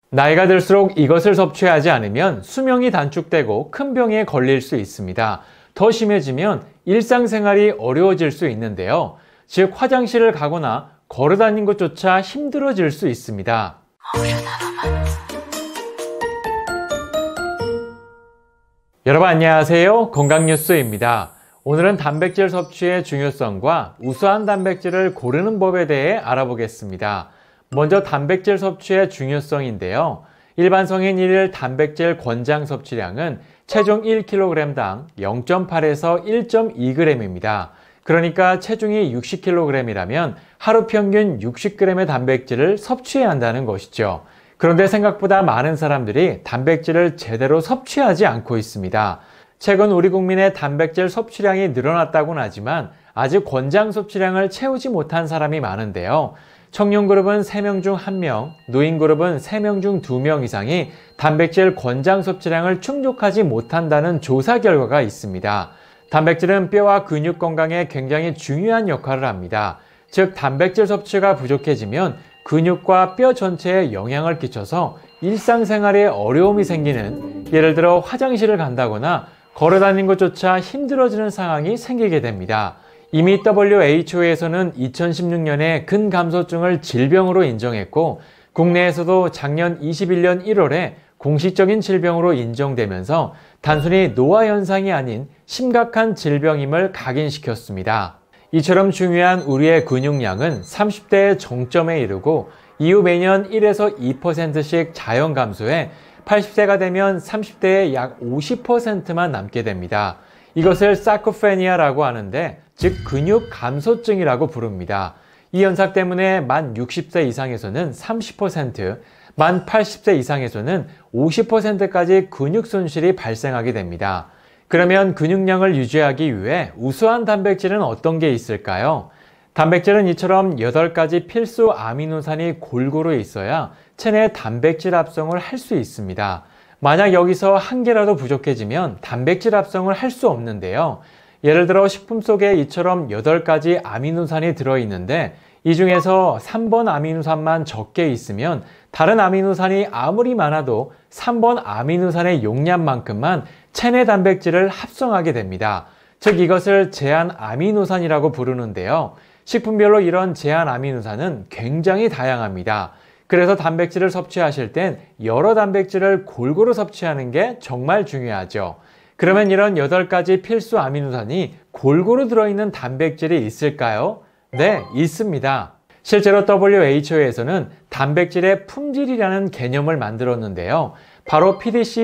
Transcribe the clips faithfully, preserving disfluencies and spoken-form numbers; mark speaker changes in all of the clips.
Speaker 1: 나이가 들수록 이것을 섭취하지 않으면 수명이 단축되고 큰 병에 걸릴 수 있습니다. 더 심해지면 일상생활이 어려워질 수 있는데요. 즉 화장실을 가거나 걸어다니는 것조차 힘들어질 수 있습니다. 여러분 안녕하세요. 건강뉴스입니다. 오늘은 단백질 섭취의 중요성과 우수한 단백질을 고르는 법에 대해 알아보겠습니다. 먼저 단백질 섭취의 중요성인데요. 일반 성인 일 일 단백질 권장 섭취량은 체중 일 킬로그램당 영 점 팔에서 일 점 이 그램입니다. 그러니까 체중이 육십 킬로그램이라면 하루 평균 육십 그램의 단백질을 섭취해야 한다는 것이죠. 그런데 생각보다 많은 사람들이 단백질을 제대로 섭취하지 않고 있습니다. 최근 우리 국민의 단백질 섭취량이 늘어났다고는 하지만 아직 권장 섭취량을 채우지 못한 사람이 많은데요. 청년 그룹은 세 명 중 한 명, 노인 그룹은 세 명 중 두 명 이상이 단백질 권장 섭취량을 충족하지 못한다는 조사 결과가 있습니다. 단백질은 뼈와 근육 건강에 굉장히 중요한 역할을 합니다. 즉 단백질 섭취가 부족해지면 근육과 뼈 전체에 영향을 끼쳐서 일상생활에 어려움이 생기는, 예를 들어 화장실을 간다거나 걸어다니는 것조차 힘들어지는 상황이 생기게 됩니다. 이미 더블유 에이치 오에서는 이천십육 년에 근감소증을 질병으로 인정했고 국내에서도 작년 이십일 년 일월에 공식적인 질병으로 인정되면서 단순히 노화 현상이 아닌 심각한 질병임을 각인시켰습니다. 이처럼 중요한 우리의 근육량은 삼십 대의 정점에 이르고 이후 매년 일에서 이 퍼센트씩 자연 감소해 팔십 세가 되면 삼십 대의 약 오십 퍼센트만 남게 됩니다. 이것을 사르코페니아라고 하는데 즉 근육 감소증이라고 부릅니다. 이 현상 때문에 만 육십 세 이상에서는 삼십 퍼센트, 만 팔십 세 이상에서는 오십 퍼센트까지 근육 손실이 발생하게 됩니다. 그러면 근육량을 유지하기 위해 우수한 단백질은 어떤 게 있을까요? 단백질은 이처럼 여덟 가지 필수 아미노산이 골고루 있어야 체내 단백질 합성을 할 수 있습니다. 만약 여기서 한 개라도 부족해지면 단백질 합성을 할 수 없는데요. 예를 들어 식품 속에 이처럼 여덟 가지 아미노산이 들어있는데 이 중에서 삼 번 아미노산만 적게 있으면 다른 아미노산이 아무리 많아도 삼 번 아미노산의 용량만큼만 체내 단백질을 합성하게 됩니다. 즉 이것을 제한 아미노산이라고 부르는데요. 식품별로 이런 제한 아미노산은 굉장히 다양합니다. 그래서 단백질을 섭취하실 땐 여러 단백질을 골고루 섭취하는 게 정말 중요하죠. 그러면 이런 여덟 가지 필수 아미노산이 골고루 들어있는 단백질이 있을까요? 네, 있습니다. 실제로 더블유 에이치 오에서는 단백질의 품질이라는 개념을 만들었는데요. 바로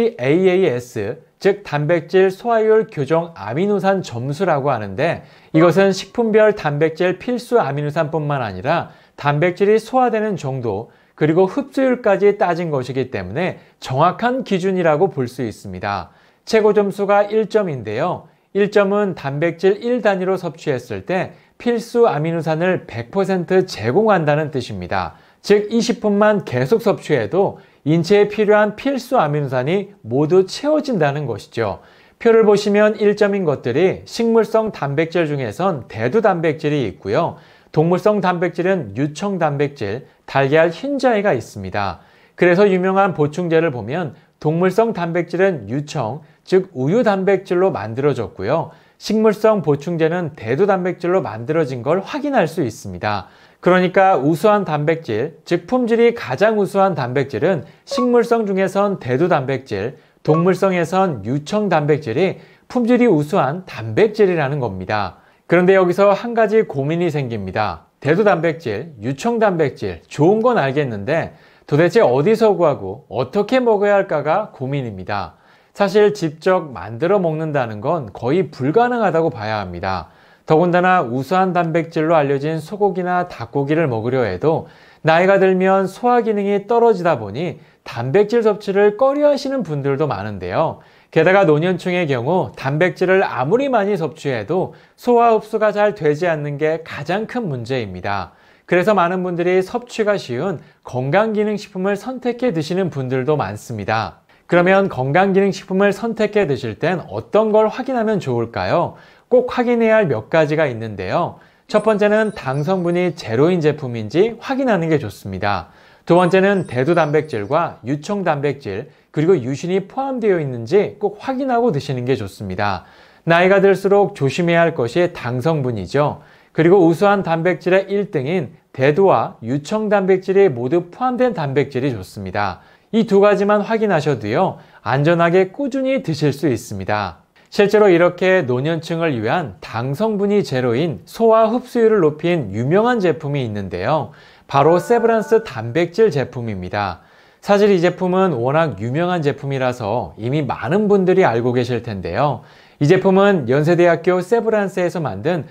Speaker 1: 피디씨에이에이에스, 즉 단백질 소화율 교정 아미노산 점수라고 하는데 이것은 식품별 단백질 필수 아미노산뿐만 아니라 단백질이 소화되는 정도, 그리고 흡수율까지 따진 것이기 때문에 정확한 기준이라고 볼 수 있습니다. 최고 점수가 일 점인데요. 일 점은 단백질 일 단위로 섭취했을 때 필수 아미노산을 백 퍼센트 제공한다는 뜻입니다. 즉 이 식품만 계속 섭취해도 인체에 필요한 필수 아미노산이 모두 채워진다는 것이죠. 표를 보시면 일 점인 것들이 식물성 단백질 중에선 대두 단백질이 있고요. 동물성 단백질은 유청 단백질, 달걀 흰자위가 있습니다. 그래서 유명한 보충제를 보면 동물성 단백질은 유청, 즉 우유 단백질로 만들어졌고요. 식물성 보충제는 대두 단백질로 만들어진 걸 확인할 수 있습니다. 그러니까 우수한 단백질, 즉 품질이 가장 우수한 단백질은 식물성 중에선 대두 단백질, 동물성에선 유청 단백질이 품질이 우수한 단백질이라는 겁니다. 그런데 여기서 한 가지 고민이 생깁니다. 대두 단백질, 유청 단백질, 좋은 건 알겠는데 도대체 어디서 구하고 어떻게 먹어야 할까가 고민입니다. 사실 직접 만들어 먹는다는 건 거의 불가능하다고 봐야 합니다. 더군다나 우수한 단백질로 알려진 소고기나 닭고기를 먹으려 해도 나이가 들면 소화 기능이 떨어지다 보니 단백질 섭취를 꺼려 하시는 분들도 많은데요. 게다가 노년층의 경우 단백질을 아무리 많이 섭취해도 소화 흡수가 잘 되지 않는 게 가장 큰 문제입니다. 그래서 많은 분들이 섭취가 쉬운 건강기능식품을 선택해 드시는 분들도 많습니다. 그러면 건강기능식품을 선택해 드실 땐 어떤 걸 확인하면 좋을까요? 꼭 확인해야 할 몇 가지가 있는데요. 첫 번째는 당 성분이 제로인 제품인지 확인하는 게 좋습니다. 두 번째는 대두 단백질과 유청 단백질, 그리고 유신이 포함되어 있는지 꼭 확인하고 드시는 게 좋습니다. 나이가 들수록 조심해야 할 것이 당 성분이죠. 그리고 우수한 단백질의 일 등인 대두와 유청 단백질이 모두 포함된 단백질이 좋습니다. 이 두 가지만 확인하셔도요, 안전하게 꾸준히 드실 수 있습니다. 실제로 이렇게 노년층을 위한 당 성분이 제로인 소화 흡수율을 높인 유명한 제품이 있는데요. 바로 세브란스 단백질 제품입니다. 사실 이 제품은 워낙 유명한 제품이라서 이미 많은 분들이 알고 계실 텐데요. 이 제품은 연세대학교 세브란스에서 만든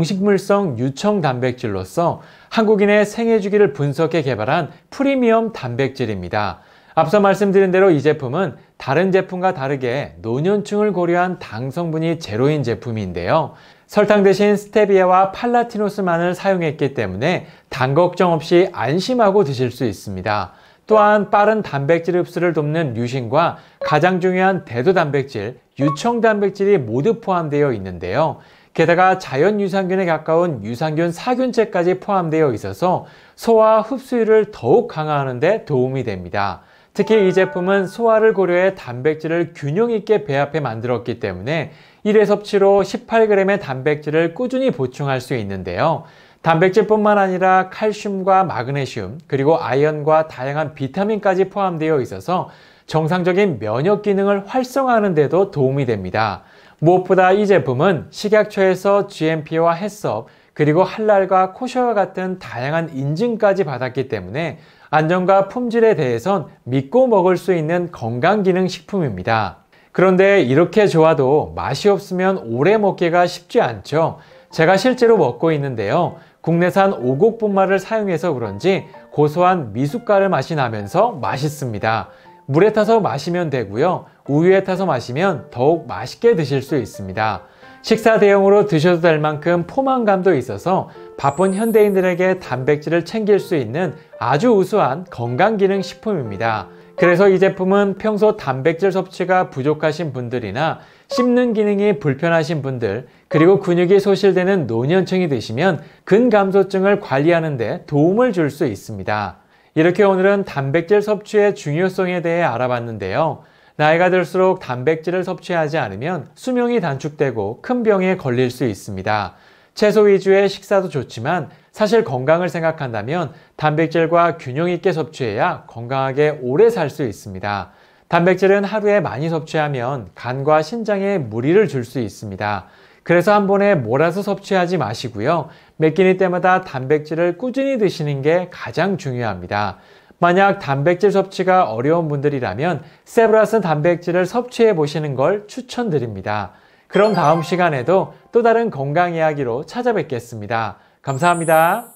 Speaker 1: 동식물성 유청 단백질로서 한국인의 생애주기를 분석해 개발한 프리미엄 단백질입니다. 앞서 말씀드린 대로 이 제품은 다른 제품과 다르게 노년층을 고려한 당 성분이 제로인 제품인데요. 설탕 대신 스테비아와 팔라티노스만을 사용했기 때문에 당 걱정 없이 안심하고 드실 수 있습니다. 또한 빠른 단백질 흡수를 돕는 류신과 가장 중요한 대두 단백질, 유청 단백질이 모두 포함되어 있는데요. 게다가 자연 유산균에 가까운 유산균 사균제까지 포함되어 있어서 소화 흡수율을 더욱 강화하는 데 도움이 됩니다. 특히 이 제품은 소화를 고려해 단백질을 균형 있게 배합해 만들었기 때문에 일 회 섭취로 십팔 그램의 단백질을 꾸준히 보충할 수 있는데요. 단백질뿐만 아니라 칼슘과 마그네슘, 그리고 아연과 다양한 비타민까지 포함되어 있어서 정상적인 면역 기능을 활성화하는 데도 도움이 됩니다. 무엇보다 이 제품은 식약처에서 지엠피와 해썹, 그리고 할랄과 코셔와 같은 다양한 인증까지 받았기 때문에 안전과 품질에 대해선 믿고 먹을 수 있는 건강기능식품입니다. 그런데 이렇게 좋아도 맛이 없으면 오래 먹기가 쉽지 않죠. 제가 실제로 먹고 있는데요. 국내산 오곡분말을 사용해서 그런지 고소한 미숫가루 맛이 나면서 맛있습니다. 물에 타서 마시면 되고요. 우유에 타서 마시면 더욱 맛있게 드실 수 있습니다. 식사 대용으로 드셔도 될 만큼 포만감도 있어서 바쁜 현대인들에게 단백질을 챙길 수 있는 아주 우수한 건강기능식품입니다. 그래서 이 제품은 평소 단백질 섭취가 부족하신 분들이나 씹는 기능이 불편하신 분들, 그리고 근육이 소실되는 노년층이 드시면 근감소증을 관리하는 데 도움을 줄 수 있습니다. 이렇게 오늘은 단백질 섭취의 중요성에 대해 알아봤는데요. 나이가 들수록 단백질을 섭취하지 않으면 수명이 단축되고 큰 병에 걸릴 수 있습니다. 채소 위주의 식사도 좋지만 사실 건강을 생각한다면 단백질과 균형 있게 섭취해야 건강하게 오래 살 수 있습니다. 단백질은 하루에 많이 섭취하면 간과 신장에 무리를 줄 수 있습니다. 그래서 한 번에 몰아서 섭취하지 마시고요. 몇 끼니 때마다 단백질을 꾸준히 드시는 게 가장 중요합니다. 만약 단백질 섭취가 어려운 분들이라면 세브란스 단백질을 섭취해 보시는 걸 추천드립니다. 그럼 다음 시간에도 또 다른 건강 이야기로 찾아뵙겠습니다. 감사합니다.